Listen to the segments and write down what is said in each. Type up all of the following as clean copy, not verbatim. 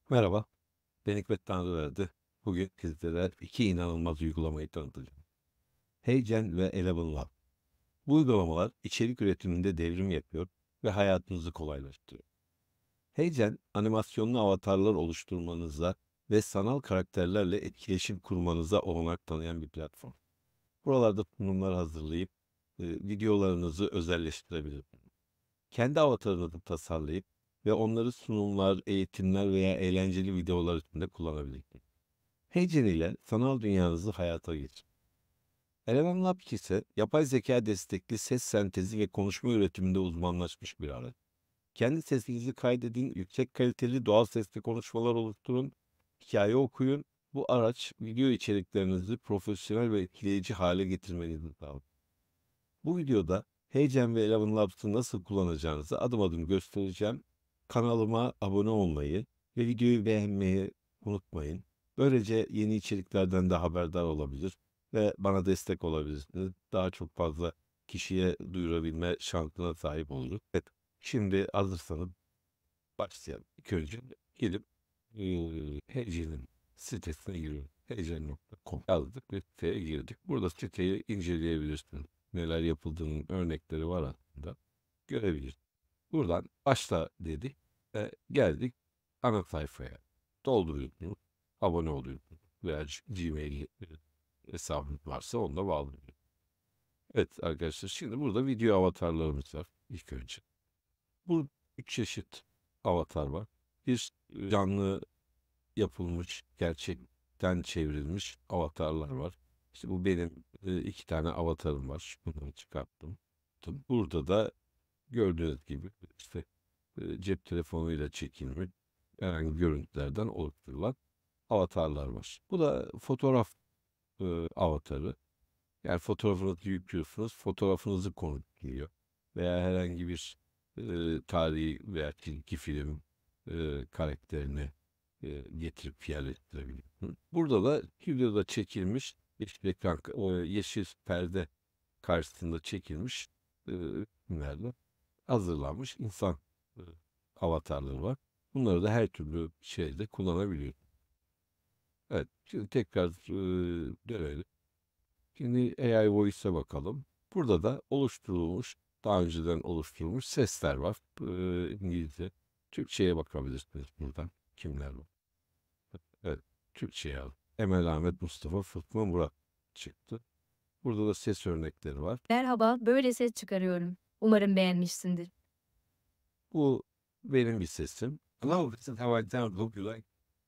Merhaba, ben Hikmet Tanrıverdi. Bugün sizlere iki inanılmaz uygulamayı tanıtacağım. HeyGen ve Eleven Lab. Bu uygulamalar içerik üretiminde devrim yapıyor ve hayatınızı kolaylaştırıyor. HeyGen, animasyonlu avatarlar oluşturmanıza ve sanal karakterlerle etkileşim kurmanıza olanak tanıyan bir platform. Buralarda sunumlar hazırlayıp videolarınızı özelleştirebilirsiniz. Kendi avatarınızı tasarlayıp ve onları sunumlar, eğitimler veya eğlenceli videolar içinde kullanabilirsiniz. Heygen ile sanal dünyanızı hayata geçirin. Eleven Lab ise yapay zeka destekli ses sentezi ve konuşma üretiminde uzmanlaşmış bir araç. Kendi sesinizi kaydedin, yüksek kaliteli doğal sesli konuşmalar oluşturun, hikaye okuyun. Bu araç video içeriklerinizi profesyonel ve etkileyici hale getirmenizi sağlar. Bu videoda Heygen ve Eleven Labs'ı nasıl kullanacağınızı adım adım göstereceğim. Kanalıma abone olmayı ve videoyu beğenmeyi unutmayın. Böylece yeni içeriklerden de haberdar olabilir ve bana destek olabilirsiniz. Daha çok fazla kişiye duyurabilme şansına sahip oluruz. Evet, şimdi hazırsanız başlayalım. İlk önce gidip Heygen'in sitesine giriyoruz. Heygen.com yazdık ve siteye girdik. Burada siteyi inceleyebilirsiniz. Neler yapıldığının örnekleri var aslında. Görebiliriz. Buradan başla dedik ve geldik ana sayfaya. Dolduruyorsunuz, abone oluyorsunuz veya Gmail hesabınız varsa onunla bağlıyorsunuz. Evet arkadaşlar, şimdi burada video avatarlarımız var ilk önce. Bu üç çeşit avatar var. Bir canlı yapılmış, gerçekten çevrilmiş avatarlar var. İşte bu benim iki tane avatarım var. Bunları çıkarttım. Burada da gördüğünüz gibi işte cep telefonuyla çekilmiş herhangi görüntülerden oluşturulan avatarlar var. Bu da fotoğraf avatarı. Yani fotoğrafınızı yüklüyorsunuz, fotoğrafınızı konutluyor. Veya herhangi bir tarihi veya çizgi film karakterini getirip yerleştirebiliyorsunuz. Burada da videoda çekilmiş yeşil ekran, yeşil perde karşısında çekilmiş ürünlerle hazırlanmış insan e, avatarları var. Bunları da her türlü şeyde kullanabiliyor. Evet, şimdi tekrar dönelim. Şimdi AI Voice'a bakalım. Burada da oluşturulmuş, daha önceden oluşturulmuş sesler var. İngilizce. Türkçe'ye bakabilirsiniz buradan. Kimler var? Evet, Türkçe'ye al. Emel Ahmet Mustafa Fatma Murat çıktı. Burada da ses örnekleri var. Merhaba, böyle ses çıkarıyorum. Umarım beğenmişsindir. Bu benim bir sesim. Hello, this is how I sound. Hope you like it.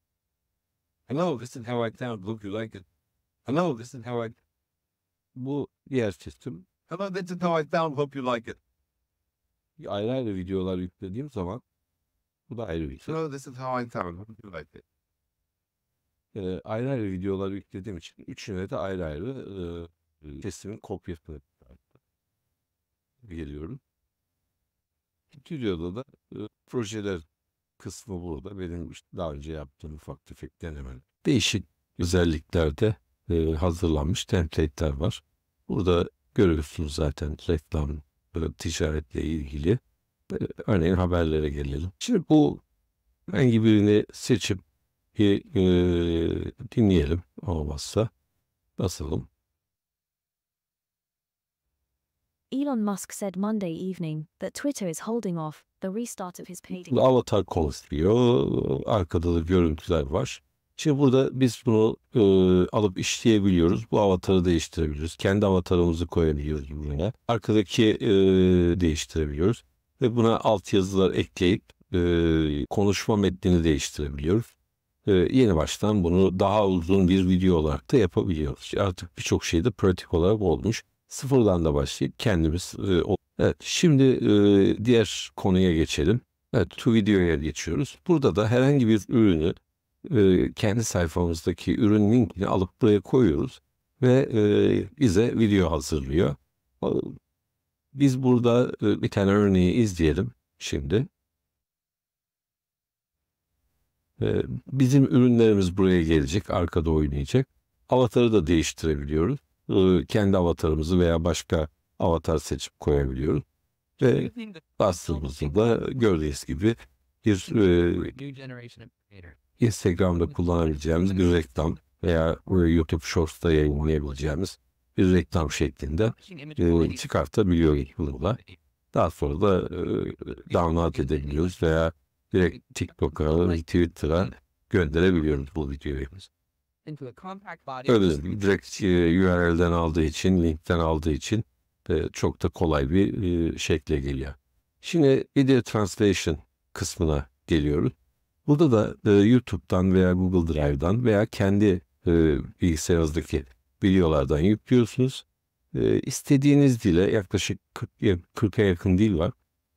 Hello, this is how I sound. Hope you like it. Hello, this is how I... Bu diğer sesim. Hello, this is how I sound. Hope you like it. Ayrı ayrı videolar yüklediğim zaman bu da ayrı bir şey. Hello, this is how I sound. Hope you like it. Ayrı ayrı videolar yüklediğim için üçüne de ayrı ayrı sesimin kopyasını geliyorum. Stüdyoda da projeler kısmı burada. Benim işte daha önce yaptığım ufak tefek denemeler. Değişik özelliklerde hazırlanmış template'ler var. Burada görüyorsunuz zaten reklam, ticaretle ilgili. Örneğin haberlere gelelim. Şimdi bu hangi birini seçip dinleyelim. Olmazsa basalım. Elon Musk said Monday evening that Twitter is holding off the restart of his paid. Avatar konuşuyor. Arkada da görüntüler var. Şimdi burada biz bunu alıp işleyebiliyoruz. Bu avatarı değiştirebiliyoruz. Kendi avatarımızı koyabiliyoruz buraya. Arkadaki değiştirebiliyoruz. Ve buna altyazılar ekleyip konuşma metnini değiştirebiliyoruz. Yeni baştan bunu daha uzun bir video olarak da yapabiliyoruz. Artık birçok şey de pratik olarak olmuş. Sıfırdan da başlayıp kendimiz... Evet, şimdi diğer konuya geçelim. Evet, to videoya geçiyoruz. Burada da herhangi bir ürünü kendi sayfamızdaki ürün linkini alıp buraya koyuyoruz ve bize video hazırlıyor. Biz burada bir tane örneği izleyelim şimdi. Bizim ürünlerimiz buraya gelecek, arkada oynayacak. Avatarı da değiştirebiliyoruz. Kendi avatarımızı veya başka avatar seçip koyabiliyoruz. Ve bastığımızda da gördüğünüz gibi bir Instagram'da kullanabileceğimiz bir reklam veya YouTube Shorts'ta yayınlayabileceğimiz bir reklam şeklinde çıkartabiliyoruz bununla. Daha sonra da download edebiliyoruz veya direkt TikTok'a, Twitter'a gönderebiliyoruz bu videoyu. Öyle direkt URL'den aldığı için, linkten aldığı için çok da kolay bir şekle geliyor. Şimdi video translation kısmına geliyoruz. Burada da YouTube'dan veya Google Drive'dan veya kendi bilgisayarınızdaki videolardan yüklüyorsunuz. İstediğiniz dile yaklaşık 40'a yakın dil var.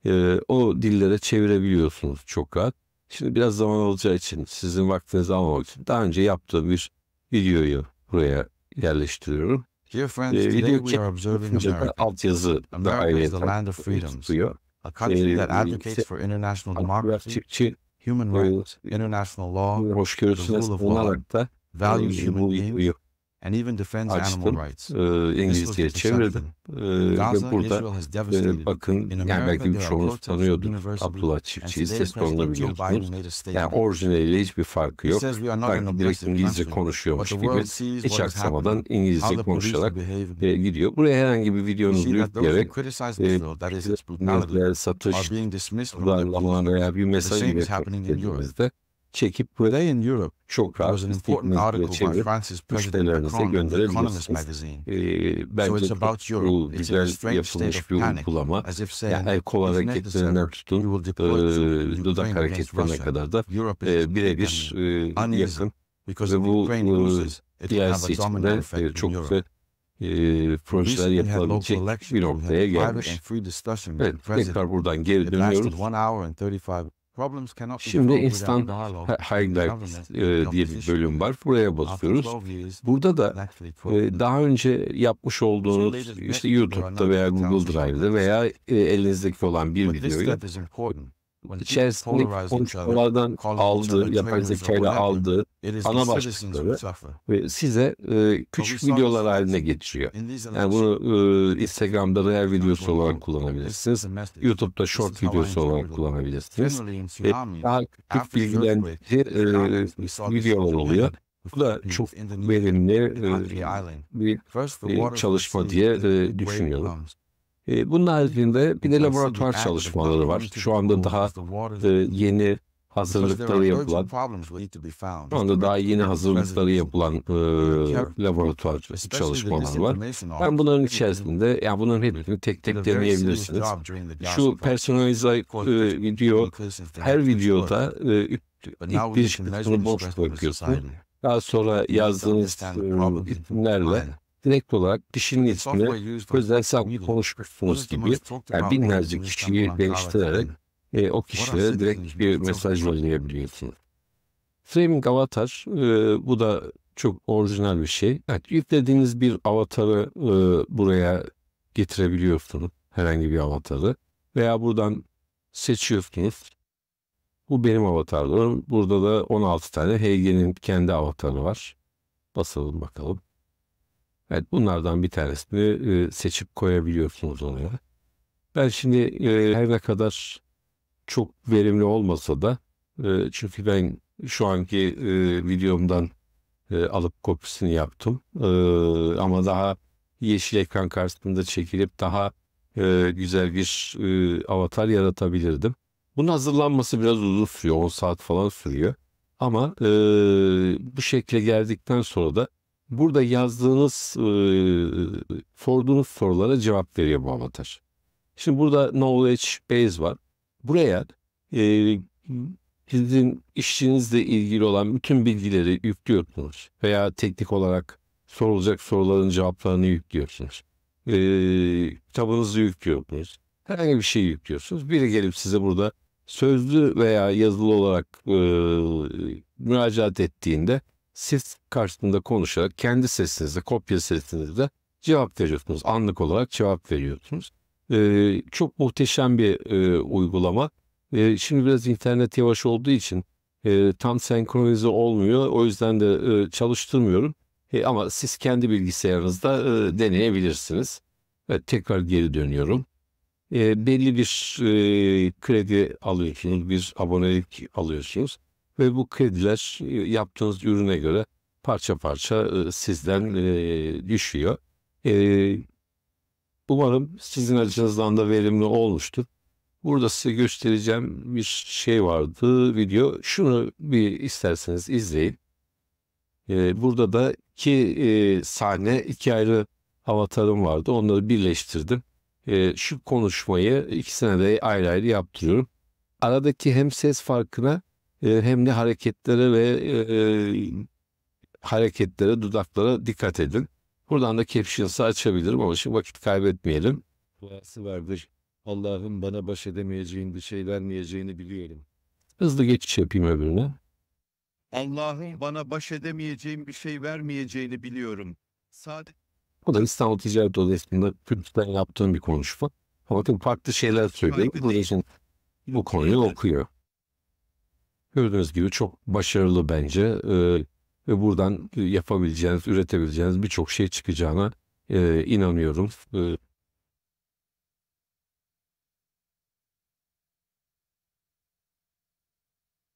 O dillere çevirebiliyorsunuz çok rahat. Şimdi biraz zaman alacağı için sizin vaktinizi almamak için daha önce yaptığım bir videoyu buraya yerleştiriyorum. Dear friends, today Video we are observing çekince America. altyazı da America is the ayrıca land of freedoms, tutuyor. a country that Ee, advocates for international democracy, Çiftçi human rights, international law, hoşgörüsüne the rule of sığınarak da values human bu beings, videoyu and even defends açtım. animal rights. This İngilizceye was the çevirdim. perception. Gaza, Ve burada Israel has devastated. bakın In yani America, belki there are birçoğunuz protests tanıyordur universally, Abdullah and Çiftçi'yi, today's ses tonunu President Joe Biden biliyorsunuz. made a Yani statement. orijinaliyle hiçbir farkı He yok. says we are not an Sanki direkt aggressive İngilizce country, konuşuyormuş but the gibi world sees hiç what is aksamadan happening, İngilizce how the police are konuşarak behaving. gidiyor. Buraya herhangi bir We videonuzu see that those who yükleyerek criticize Israel, that is its brutality, ve satış, are being dismissed from their pazarlama positions. veya bir The mesaj same gibi is happening in Europe. dediğimizde çekip böyle Today in Europe, çok there rahat was an important istediğiniz article gibi by çevirip France's President müşterilerinize Macron in The Economist gönderebilirsiniz. magazine. So Bence it's çok about Europe. bu It's in a güzel strange state yapılmış of bir panic, uygulama. as if saying, Yani el kol if hareketlerinden necessary, we tutun, will deploy troops in dudak Ukraine against hareketlerine Russia. kadar da Europe is birebir uneasy yakın. because Ve if bu Ukraine loses, it will have diğer a domino seçimde effect in çok Europe. güzel projeler Recently had local yapılabilecek elections. bir We had noktaya private gelmiş. and free discussion with Evet, the president. tekrar buradan geri It lasted dönüyoruz. 1 hour and 35. Problems cannot be Şimdi solved instant without dialogue between the highlight government and the diye bir opposition. bölüm var. Buraya After basıyoruz. 12 years, Burada da actually 12 daha önce yapmış olduğunuz işte YouTube'da veya Google Drive'da veya elinizdeki olan bir But this videoyu step is important. When people içerisindeki polarize each other, konuşmalardan calling each aldığı, other yapay traitors or zekayla whatever, aldığı it is the ana citizens başlıkları who suffer. ve size küçük videolar haline getiriyor. In these Yani elections, bunu Instagram'da real videosu olarak this kullanabilirsiniz. is the message. YouTube'da This short is how I videosu olarak interpret it. kullanabilirsiniz. Generally in Ve tsunamis, daha küçük after the bilgilendirici earthquake, we saw this videolar in oluyor. Japan, Bu da Philippines, çok Indonesia, verimli Aceh Island. bir First, the waters çalışma from the diye sea, then the big wave düşünüyorum. comes. Bunun haricinde bir de Until laboratuvar the act of çalışmaları var. dumping Şu anda into the daha pools, the waters, yeni because there hazırlıkları are yapılan, urgent problems that need to be found. şu anda daha yeni hazırlıkları yapılan laboratuvar Especially the çalışmalar var. disinformation Ben of bunların içerisinde, yani bunların hepsini tek did a tek very serious deneyebilirsiniz. job during the Şu Gaza personalize video, her videoda ilk ilk giriş kısmını boş bırakıyorsunuz. Daha sonra yazdığınız isimlerle direkt olarak kişinin ismini özel sanki konuşmuşsunuz gibi yani binlerce kişiyi değiştirerek o kişilere direkt bir mesaj yollayabiliyorsunuz. Framing Avatar bu da çok orijinal bir şey. Evet, yüklediğiniz bir avatarı buraya getirebiliyorsunuz. Herhangi bir avatarı. Veya buradan seçiyorsunuz. Bu benim avatarlarım. Burada da 16 tane Heige'nin kendi avatarı var. Basalım bakalım. Evet, bunlardan bir tanesini seçip koyabiliyorsunuz oraya. Ben şimdi her ne kadar çok verimli olmasa da çünkü ben şu anki videomdan alıp kopisini yaptım. Ama daha yeşil ekran karşısında çekilip daha güzel bir avatar yaratabilirdim. Bunun hazırlanması biraz uzun sürüyor. 10 saat falan sürüyor. Ama bu şekle geldikten sonra da burada yazdığınız, sorduğunuz sorulara cevap veriyor bu avatar. Şimdi burada knowledge base var. Buraya sizin işinizle ilgili olan bütün bilgileri yüklüyorsunuz. Veya teknik olarak sorulacak soruların cevaplarını yüklüyorsunuz. Kitabınızı yüklüyorsunuz. Herhangi bir şey yüklüyorsunuz. Biri gelip size burada sözlü veya yazılı olarak müracaat ettiğinde siz karşısında konuşarak kendi sesinizde, kopya sesinizde cevap veriyorsunuz. Anlık olarak cevap veriyorsunuz. Çok muhteşem bir uygulama. Şimdi biraz internet yavaş olduğu için tam senkronize olmuyor. O yüzden de çalıştırmıyorum. Ama siz kendi bilgisayarınızda deneyebilirsiniz. Evet, tekrar geri dönüyorum. belli bir kredi alıyorsunuz, bir abonelik alıyorsunuz ve bu krediler yaptığınız ürüne göre parça parça sizden düşüyor. Umarım sizin açınızdan da verimli olmuştur. Burada size göstereceğim bir şey vardı, video. Şunu bir isterseniz izleyin. Burada da iki sahne, iki ayrı avatarım vardı. Onları birleştirdim. Şu konuşmayı ikisine de ayrı ayrı yaptırıyorum. Aradaki hem ses farkına hem de hareketlere, dudaklara dikkat edin. Buradan da captions'ı açabilirim ama şimdi vakit kaybetmeyelim. Duası vardır. Allah'ın bana baş edemeyeceğin bir şey vermeyeceğini biliyorum. Hızlı geçiş yapayım öbürüne. Allah'ın bana baş edemeyeceğim bir şey vermeyeceğini biliyorum. Sadece Bu da İstanbul Ticaret Odası'nda kürsüden yaptığım bir konuşma. Bakın farklı şeyler söylüyor. Bu için bu konuyu okuyor. Gördüğünüz gibi çok başarılı bence. Ve buradan yapabileceğiniz, üretebileceğiniz birçok şey çıkacağına inanıyorum.